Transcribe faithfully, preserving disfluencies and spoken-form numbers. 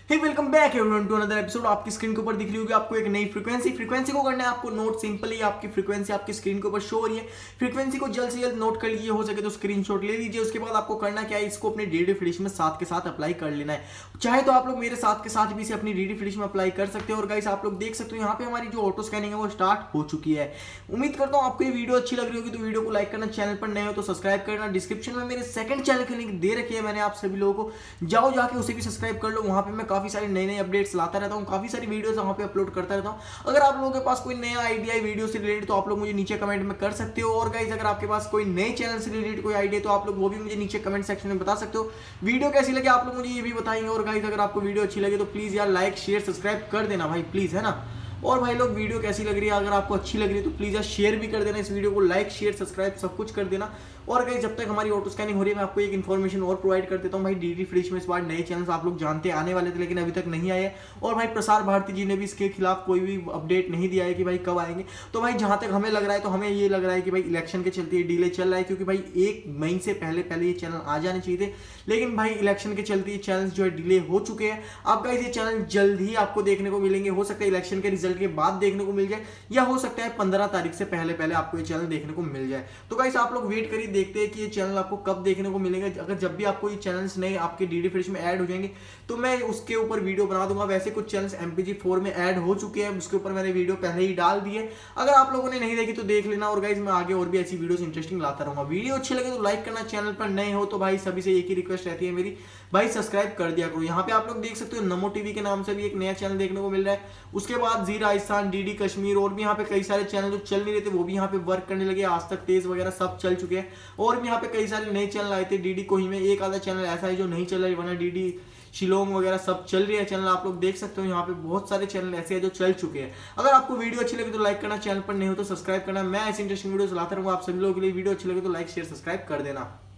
Hey welcome back everyone to another episode. आपकी screen के ऊपर दिख रही होगी आपको एक नई फ्रीक्वेंसी फ्रीक्वेंसी को करना है आपको नोट। सिंपली आपकी फ्रीक्वेंसी आपकी स्क्रीन के ऊपर शो हो रही है। फ्रीक्वेंसी को जल्द से जल्द नोट कर लीजिए, हो सके तो स्क्रीनशॉट ले लीजिए। उसके बाद आपको करना क्या है, इसको अपने डीडी फ्लैश में साथ के साथ अप्लाई कर लेना है। चाहे तो आप लोग मेरे साथ के साथ भी इसे अपनी डीडी फ्लैश में अप्लाई कर सकते हो। और गाइस आप लोग देख सकते हो यहाँ पे हमारी जो ऑटो स्कैनिंग है वो स्टार्ट हो चुकी है। उम्मीद करता हूँ आपको ये वीडियो अच्छी लग रही होगी, तो वीडियो को लाइक करना, चैनल पर नए हो तो सब्सक्राइब करना। डिस्क्रिप्शन में मेरे सेकंड चैनल की लिंक दे रखी है मैंने आप सभी लोगों को, जाओ जाके उसे भी सब्सक्राइब कर लो। वहां पे मैं काफी सारे नए नए अपडेट्स लाता रहता हूँ, काफी सारी वीडियोस वहां पे अपलोड करता रहता हूँ। अगर आप लोगों के पास कोई नया आइडिया है वीडियो से रिलेटेड तो आप लोग मुझे नीचे कमेंट में कर सकते हो। और गाइस अगर आपके पास कोई नए चैनल से रिलेटेड कोई आइडिया तो आप लोग वो भी मुझे नीचे कमेंट सेक्शन में बता सकते हो। वीडियो कैसी लगी आप लोग मुझे ये भी बताएंगे। और गाइस अगर आपको वीडियो अच्छी लगे तो प्लीज यार लाइक शेयर सब्सक्राइब कर देना भाई, प्लीज, है ना। और भाई लोग वीडियो कैसी लग रही है, अगर आपको अच्छी लग रही है तो प्लीज यार शेयर भी कर देना इस वीडियो को, लाइक शेयर सब्सक्राइब सब कुछ कर देना। और गाइस जब तक हमारी ऑटो स्कैनिंग हो रही है मैं आपको एक इन्फॉर्मेशन और प्रोवाइड कर देता हूँ भाई। डीडी फ्लैश में इस बार नए चैनल्स आप लोग जानते आने वाले थे लेकिन अभी तक नहीं आए। और भाई प्रसार भारती जी ने भी इसके खिलाफ कोई भी अपडेट नहीं दिया है कि भाई कब आएंगे। तो भाई जहां तक हमें लग रहा है तो हमें ये लग रहा है कि भाई इलेक्शन के चलते डिले चल रहा है, क्योंकि भाई एक मई से पहले पहले ये चैनल आ जाने चाहिए थे। लेकिन भाई इलेक्शन के चलते ये चैनल जो है डिले हो चुके हैं। अब गाइस ये चैनल जल्द ही आपको देखने को मिलेंगे। हो सकता है इलेक्शन के रिजल्ट के बाद देखने को मिल जाए, या हो सकता है पंद्रह तारीख से पहले पहले आपको ये चैनल देखने को मिल जाए। तो गाइस आप लोग वेट करिए, देखते हैं कि ये चैनल आपको कब देखने को मिलेगा। अगर जब भी आपको ये चैनल्स नए आपके डीडी फ्लैश में ऐड हो जाएंगे तो मैं उसके ऊपर वीडियो बना दूंगा। वैसे कुछ चैनल्स एमपीजी फोर में ऐड हो चुके हैं, उसके ऊपर मैंने वीडियो पहले ही डाल दी है। अगर आप लोगों ने नहीं देखी तो देख लेना। और गाइस मैं आगे और भी ऐसी वीडियोस इंटरेस्टिंग लाता रहूंगा। वीडियो अच्छी लगे तो लाइक करना, चैनल पर नए हो तो भाई सभी से एक ही रिक्वेस्ट रहती है मेरी, भाई सब्सक्राइब कर दिया करो। यहाँ पे आप लोग देख सकते हो नमो टीवी के नाम से भी एक नया चैनल देखने को मिल रहा है। उसके बाद जी राजस्थान, डीडी कश्मीर और भी यहाँ पे कई सारे चैनल जो चल नहीं रहे थे वो भी यहाँ पे वर्क करने लगे। आज तक तेज वगैरह सब चल चुके हैं। और भी यहाँ पे कई सारे नए चैनल आए थे। डीडी कोही में एक आधा चैनल ऐसा है जो नहीं चल रहा है, वरना डीडी शिलोंग वगैरह सब चल रही है चैनल। आप लोग देख सकते हो यहाँ पे बहुत सारे चैनल ऐसे हैं जो चल चुके हैं। अगर आपको वीडियो अच्छी लगे तो लाइक करना, चैनल पर नहीं हो तो सब्सक्राइब करना। मैं ऐसी इंटरेस्टिंग वीडियो लाता रहूंगा आप सभी लोगों के लिए। वीडियो अच्छी लगे तो लाइक शेयर सब्सक्राइब कर देना।